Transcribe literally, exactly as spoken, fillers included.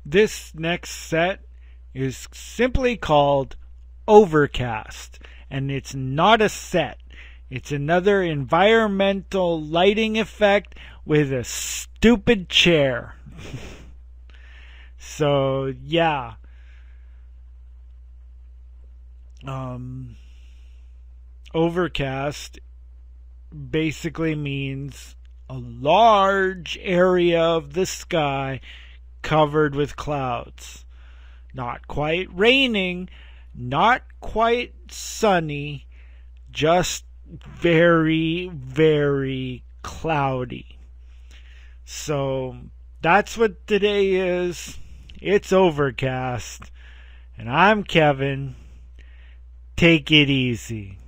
This next set is simply called Overcast, and it's not a set. It's another environmental lighting effect with a stupid chair. So, yeah. Um, overcast basically means a large area of the sky covered with clouds. Not quite raining, not quite sunny, just very, very cloudy. So that's what today is. It's overcast. And I'm Kevin. Take it easy.